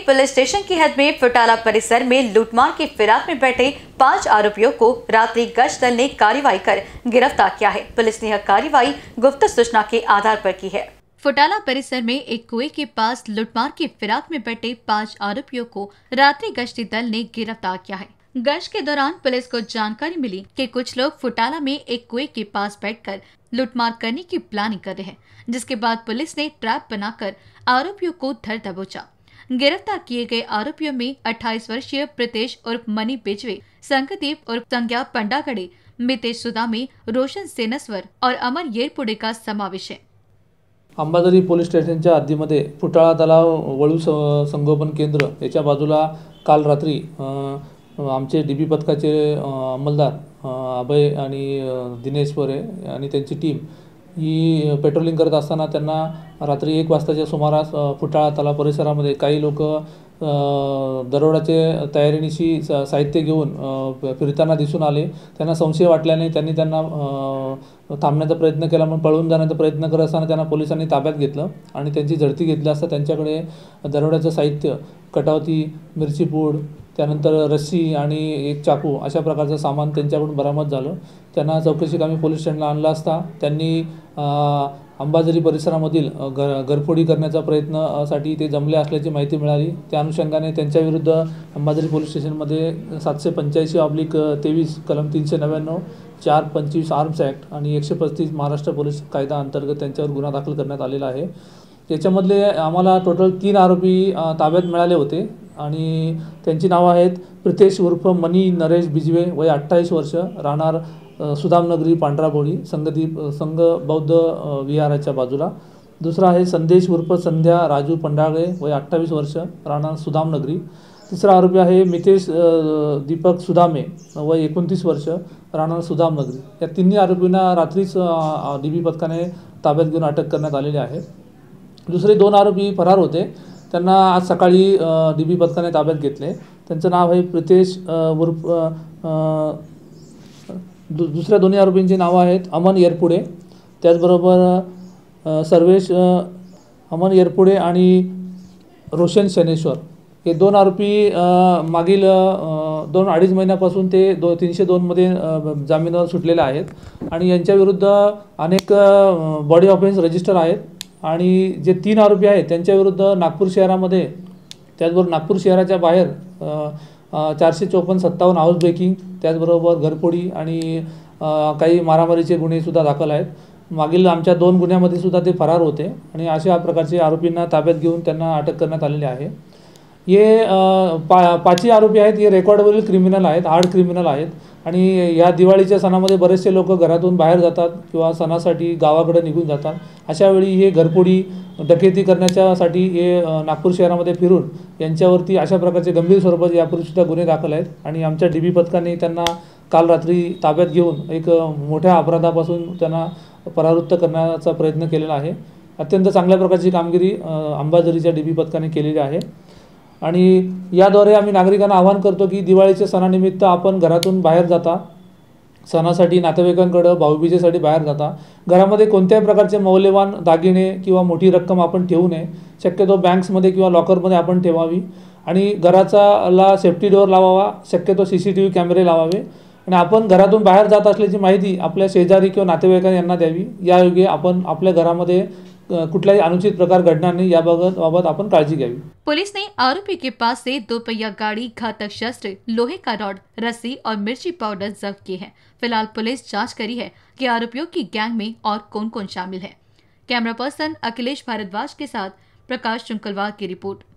Police station की हद में फुटाला परिसर में लूटमार की फिराक में बैठे 5 आरोपियों को रात्रि गश्त दल ने कार्रवाई कर गिरफ्तार किया है। पुलिस ने यह कार्रवाई गुप्त सूचना के आधार पर की है। फुटाला परिसर में एक कुएं के पास लूटमार की फिराक में बैठे 5 आरोपियों को रात्रि गश्ती दल ने गिरफ्तार किया है। गश्त के दौरान पुलिस को जानकारी मिली कि कुछ लोग फुटाला में एक कुएं के पास बैठकर लूटमार करने की प्लानिंग कर रहे हैं, जिसके बाद पुलिस ने ट्रैप बनाकर आरोपियों को धर दबोचा। गिरफ्तार किए गए आरोपियों में 28 वर्षीय प्रीतेश उर्फ मनी बिजवे, संकदीप उर्फ संज्ञा पंडागड़े, मितेश सुदामी, रोशन सेनस्वर और अमन येरपुडे का समावेश है। अंबाझरी पोलीस स्टेशनच्या हद्दीमध्ये फुटाळा तलाव वळू संगोपन केंद्र याच्या बाजूला काल रात्री आमचे डीबी पथकाचे अंमलदार अभय आणि दिनेश वरे आणि त्यांची टीम ही पेट्रोलिंग करत असताना त्यांना रात्री 1 वाजताच्या सुमारास फुटाळा तलाव परिसरामध्ये काही लोक दरोड्याचे तयारीनिशी साहित्य घेऊन फिरताना दिसून आले। त्यांना संशय वाटल्याने त्यांनी त्यांना थांबण्याचा प्रयत्न केला, पण पळून जाण्याचा प्रयत्न करत असताना त्यांना पोलिसांनी ताब्यात घेतलं आणि त्यांची झडती घेतली असता त्यांच्याकडे दरोड्याचं साहित्य, कटावती, मिरची पूड, त्यानंतर रस्सी आणि एक चाकू अशा प्रकारचं सामान त्यांच्याकडून बरामद झालं। त्यांना चौकशी कामी पोलीस स्टेशनला आणलं असता त्यांनी अंबाझरी परिसरामधील घरफोडी करण्याचा प्रयत्नासाठी ते जमले असल्याची माहिती मिळाली। त्या अनुषंगाने त्यांच्याविरुद्ध अंबाझरी पोलीस स्टेशनमध्ये 785/23 कलम 399, 425 आर्म्स ॲक्ट आणि 135 महाराष्ट्र पोलीस कायदा अंतर्गत त्यांच्यावर गुन्हा दाखल करण्यात आलेला आहे। याच्यामधले आम्हाला टोटल 3 आरोपी ताब्यात मिळाले होते आणि त्यांची नावं आहेत प्रीतेश उर्फ मनी नरेश बिजवे, वय 28 वर्ष, राहणार सुदामनगरी, पांढराबोळी, संगदीप संघ बौद्ध विहाराच्या बाजूला। दुसरा आहे संदेश उर्फ संध्या राजू पंडाळे, वय 28 वर्ष, राहणार सुदामनगरी। तिसरा आरोपी आहे मितेश दीपक सुदामे, वय 29 वर्ष, राहणार सुदामनगरी। या तिन्ही आरोपींना रात्रीच डीबी पथकाने ताब्यात घेऊन अटक करण्यात आलेली आहे। दुसरे 2 आरोपी फरार होते, त्यांना आज सकाळी डीबी पथकाने ताब्यात घेतले। त्यांचं नाव आहे प्रीतेश उर्फ दुसऱ्या दोन्ही आरोपींची नावं आहेत अमन येरपुडे, त्याचबरोबर सर्वेश अमन येरपुडे आणि रोशन सेनेश्वर। हे 2 आरोपी मागील 2-2.5 महिन्यापासून ते 302 मध्ये जामिनावर सुटलेले आहेत आणि यांच्याविरुद्ध अनेक बॉडी ऑफेन्स रजिस्टर आहेत आणि जे 3 आरोपी आहेत त्यांच्याविरुद्ध नागपूर शहरामध्ये, त्याचबरोबर नागपूर शहराच्या बाहेर 454-57 हाऊस ब्रेकिंग, त्याचबरोबर घरफोडी आणि काही मारामारीचे गुन्हेसुद्धा दाखल आहेत। मागील आमच्या 2 गुन्ह्यामध्ये सुद्धा ते फरार होते आणि अशा प्रकारचे आरोपींना ताब्यात घेऊन त्यांना अटक करण्यात आलेली आहे। ये 5 आरोपी आहेत, हे रेकॉर्डेबल क्रिमिनल आहेत, हार्ड क्रिमिनल आहेत आणि या दिवाळीच्या सणामध्ये बरेचसे लोक घरातून बाहेर जातात किंवा सणासाठी गावाकडे निघून जातात। अशा वेळी हे घरफोडी, डकेती करण्यासाठी हे नागपूर शहरामध्ये फिरून यांच्यावरती अशा प्रकारचे गंभीर स्वरूपाचे यापूर्वीसुद्धा गुन्हे दाखल आहेत आणि आमच्या डीबी पथकाने त्यांना काल रात्री ताब्यात घेऊन एक मोठ्या अपराधापासून त्यांना परावृत्त करण्याचा प्रयत्न केलेला आहे। अत्यंत चांगल्या प्रकारची कामगिरी अंबाझरीच्या डीबी पथकाने केलेली आहे आणि याद्वारे आम्ही नागरिकांना आवाहन करतो की दिवाळीच्या सणानिमित्त आपण घरातून बाहेर जाता, सणासाठी नातेवाईकांकडे भाऊबीजेसाठी बाहेर जाता, घरामध्ये कोणत्याही प्रकारचे मौल्यवान दागिने किंवा मोठी रक्कम आपण ठेवू नये। शक्यतो बँक्समध्ये किंवा लॉकरमध्ये आपण ठेवावी आणि घराचा सेफ्टी डोअर लावावा, शक्यतो CCTV कॅमेरे लावावे आणि आपण घरातून बाहेर जात असल्याची माहिती आपल्या शेजारी किंवा नातेवाईकांना यांना द्यावी। यायोगे आपण आपल्या घरामध्ये कुठलाही अनुचित प्रकार घडणार नहीं, बाबत अपन काळजी घ्यावी। पुलिस ने आरोपी के पास से 2 पहिया गाड़ी, घातक शस्त्र, लोहे का रॉड, रस्सी और मिर्ची पाउडर जब्त किए हैं। फिलहाल पुलिस जांच करी है कि आरोपियों की गैंग में और कौन कौन शामिल है। कैमरा पर्सन अखिलेश भारद्वाज के साथ प्रकाश चुंकलवार की रिपोर्ट।